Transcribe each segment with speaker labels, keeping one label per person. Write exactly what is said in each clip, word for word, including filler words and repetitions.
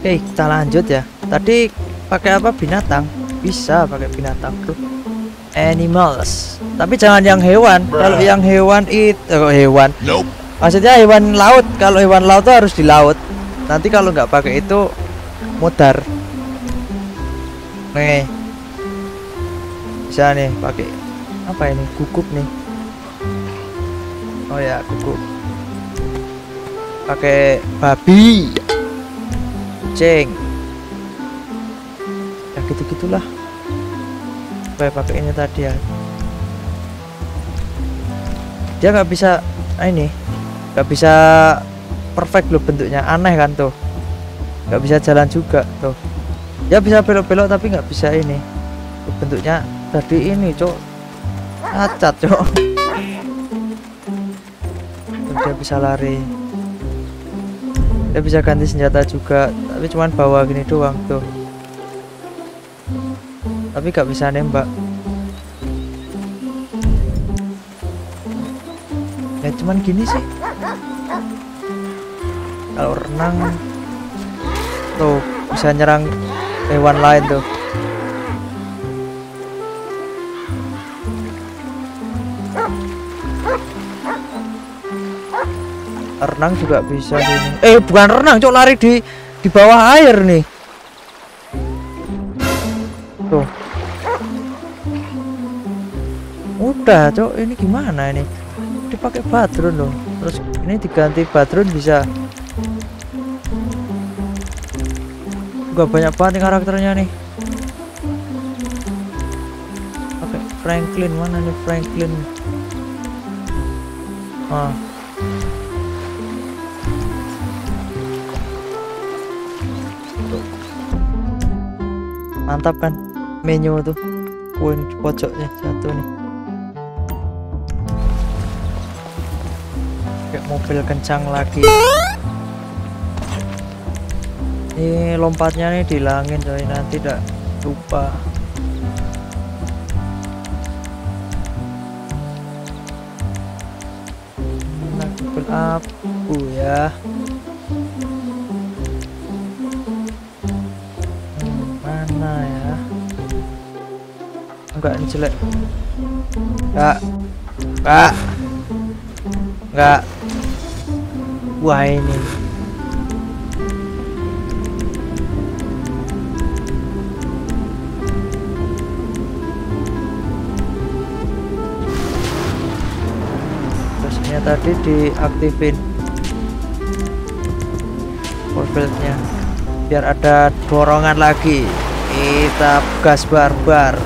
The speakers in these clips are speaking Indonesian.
Speaker 1: Oke, kita lanjut ya. Tadi pakai apa? Binatang. Bisa pakai binatang tuh. Animals. Tapi jangan yang hewan. Kalau yang hewan itu oh, hewan.
Speaker 2: Nope.
Speaker 1: Maksudnya hewan laut. Kalau hewan laut tuh harus di laut. Nanti kalau nggak pakai itu mudar. Nih. Bisa nih pakai apa ini? Guguk nih. Oh ya, guguk. Pakai babi. Kucing. Ya gitu-gitulah. Supaya pakai ini tadi ya. Dia nggak bisa ah, ini nggak bisa perfect loh bentuknya, aneh kan tuh, nggak bisa jalan juga tuh. Dia bisa belok-belok tapi nggak bisa ini tuh, bentuknya tadi ini cok cacat cok. Dia bisa lari, dia bisa ganti senjata juga, tapi cuman bawa gini doang tuh, tapi nggak bisa nembak. Ya cuman gini sih. Kalau renang tuh bisa nyerang hewan lain tuh. Renang juga bisa gini. Eh bukan renang cok, lari di di bawah air nih. Tuh. Udah cok, ini gimana ini? Dipakai badrun loh. Terus ini diganti badrun bisa. Gak banyak banget nih karakternya nih. Pakai Franklin, mana nih Franklin? Ah. Mantap kan menu tuh. Poin di pojoknya satu nih. Kayak mobil kencang lagi. Ini lompatnya nih dihilangin coy, nanti tidak lupa. Nah, kabel abu ya. Hmm, mana ya? Enggak, ini jelek. Enggak. Enggak. Enggak. Wah ini. Tadi diaktifin forwardnya biar ada dorongan lagi. Kita gas barbar.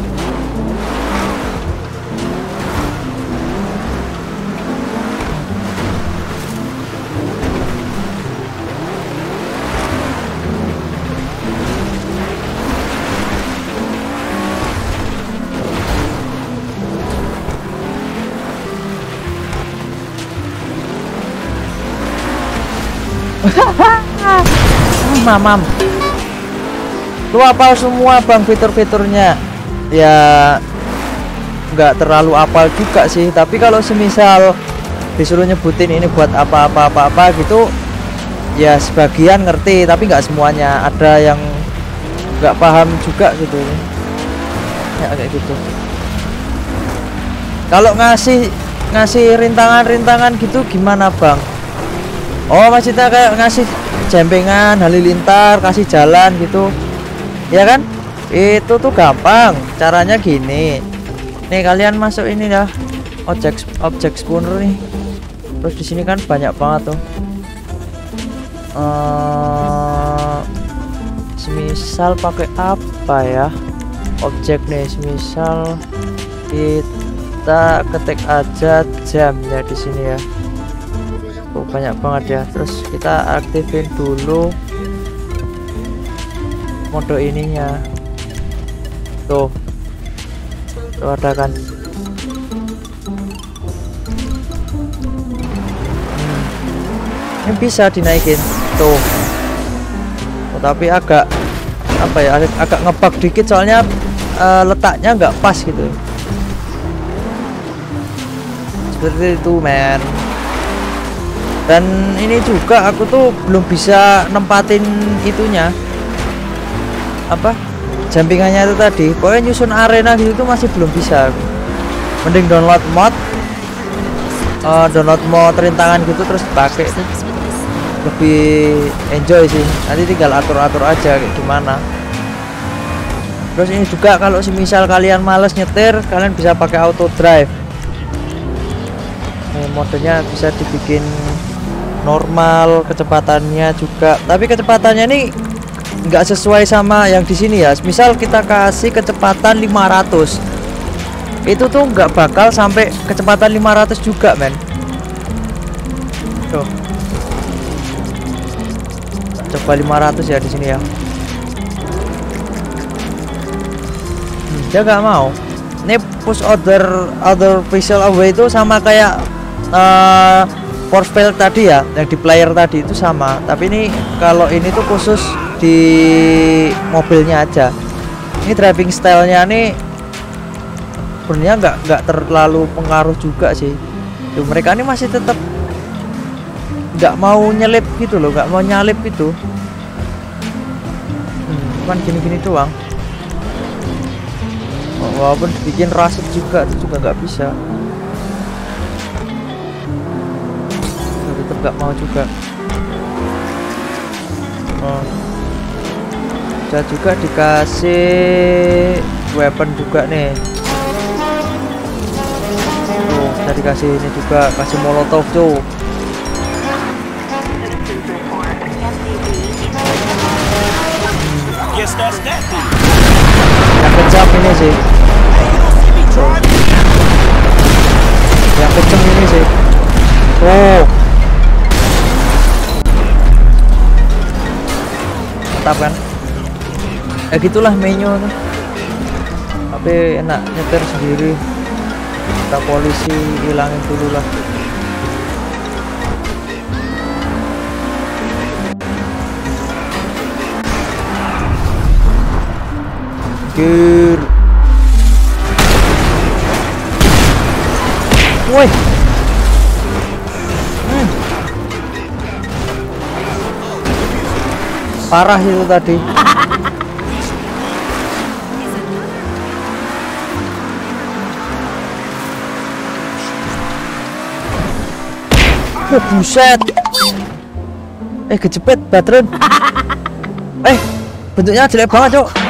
Speaker 1: Mamam, lu apal semua bang fitur-fiturnya? Ya nggak terlalu apal juga sih, tapi kalau semisal disuruh nyebutin ini buat apa-apa-apa-apa gitu ya sebagian ngerti, tapi nggak semuanya. Ada yang nggak paham juga gitu ya, kayak gitu. Kalau ngasih ngasih rintangan-rintangan gitu gimana bang? Oh maksudnya kayak ngasih jempengan, halilintar, kasih jalan gitu ya kan? Itu tuh gampang, caranya gini nih, kalian masuk ini dah objek objek spawner nih, terus di sini kan banyak banget tuh. Uh, semisal pakai apa ya objek nih, semisal kita ketik aja jamnya di sini ya. Oh, banyak banget ya. Terus kita aktifin dulu mode ininya tuh, tuh ada kan. hmm. Ini bisa dinaikin tuh. Oh, tapi agak apa ya, agak, agak ngebug dikit soalnya uh, letaknya nggak pas gitu seperti itu men. Dan ini juga aku tuh belum bisa nempatin itunya, apa jumpingannya itu tadi. Pokoknya nyusun arena gitu tuh masih belum bisa. Mending download mod, uh, download mod rintangan gitu terus pakai tuh lebih enjoy sih. Nanti tinggal atur-atur aja kayak gimana. Terus ini juga kalau semisal kalian males nyetir, kalian bisa pakai auto drive. Nih, modenya bisa dibikin normal, kecepatannya juga. Tapi kecepatannya ini nggak sesuai sama yang di sini ya. Misal kita kasih kecepatan lima ratus, itu tuh nggak bakal sampai kecepatan lima ratus juga, men. Tuh. Coba lima ratus ya di sini ya. Hmm, dia nggak mau. Ini push other other pixel away itu sama kayak uh, force field tadi ya, yang di player tadi itu sama. Tapi ini kalau ini tuh khusus di mobilnya aja. Ini driving stylenya nih sebenarnya nggak nggak terlalu pengaruh juga sih. Tuh, mereka ini masih tetap nggak mau nyelip gitu loh, nggak mau nyalip gitu. Hmm, cuman gini-gini doang. Walaupun bikin rasit juga itu juga nggak bisa. Tetap nggak mau juga. Oh. Bisa juga dikasih weapon juga nih. Tuh, bisa dikasih ini juga, kasih molotov tuh. Yang kejam ini sih. Tuh. Yang kejam ini sih. Oh. Mantap kan? Ya gitulah menu tuh. Tapi enak nyetir sendiri. Kita polisi hilangin dulu lah. Gear. Woi. Hmm. Parah itu tadi. Oh, buset. Eh, kejepit bateren. Eh, bentuknya jelek banget, Cok.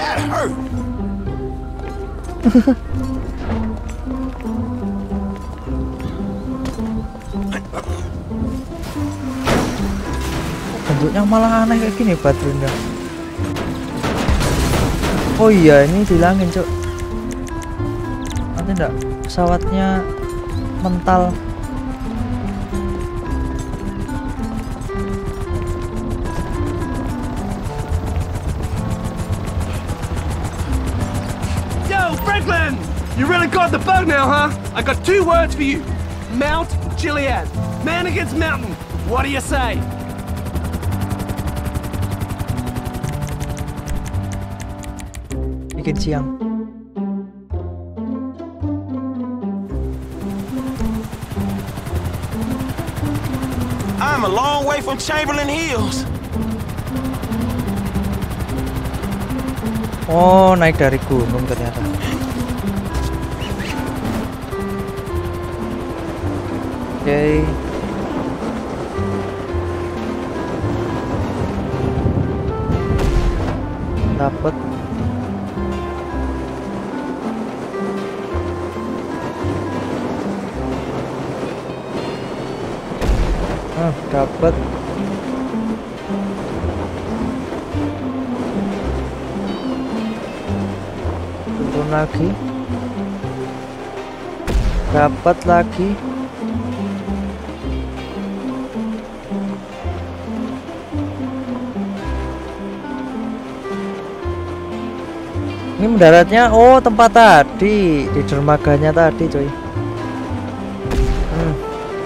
Speaker 1: Bentuknya malah aneh kayak gini baterainya. Oh iya, ini dihilangin, Cok. Nanti enggak pesawatnya mental.
Speaker 2: Franklin! You really got the bug now, huh? I got two words for you. Mount Gilead. Man against mountain. What do you say?
Speaker 1: Bikin siang.
Speaker 3: I'm a long way from Chamberlain Hills.
Speaker 1: Oh, naik dari gunung ternyata. Oke. Okay. Dapat. Ah, dapat. Turun lagi. Dapat lagi. Ini mendaratnya, oh tempat tadi di dermaganya tadi, coy. Hmm.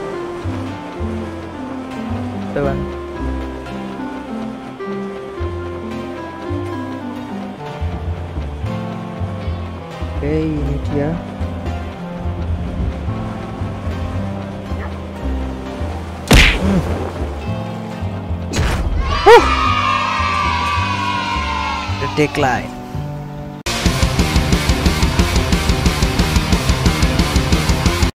Speaker 1: Tuan. Oke, ini dia. Hmm. Uh. decline.